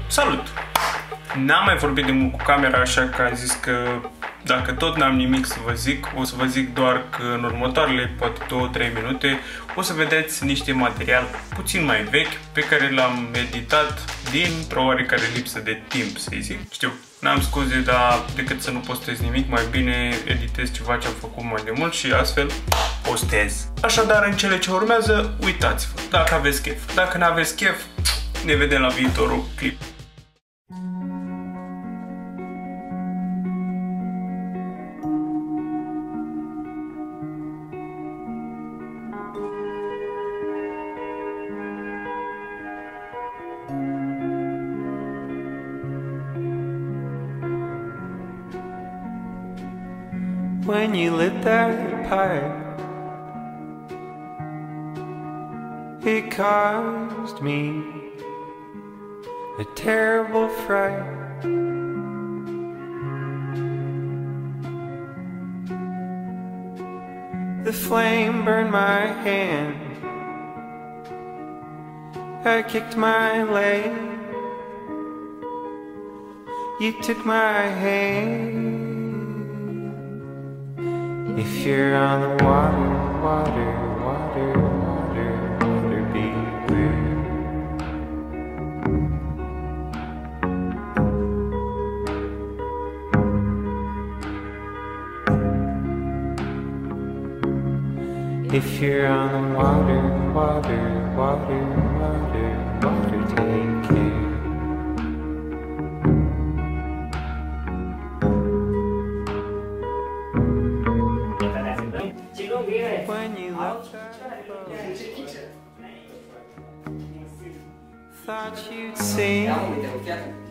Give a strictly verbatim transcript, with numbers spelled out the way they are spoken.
Salut! N-am mai vorbit de mult cu camera, așa că am zis că dacă tot n-am nimic să vă zic, o să vă zic doar că în următoarele poate două trei minute o să vedeți niște material puțin mai vechi pe care l-am editat dintr-o oarecare lipsă de timp, să-i zic. Știu, n-am scuze, dar decât să nu postez nimic, mai bine editez ceva ce am făcut mai de mult și astfel postez. Așadar, în cele ce urmează, uitați-vă, dacă aveți chef. Dacă n-aveți chef, ne vedem la viitorul clip. When you lit that pipe, it caused me a terrible fright. The flame burned my hand, I kicked my leg, you took my hand. If you're on the water, water, water, water, water, beware. If you're on the water, water, water, water, water, take care. When you left that boat, thought you'd sing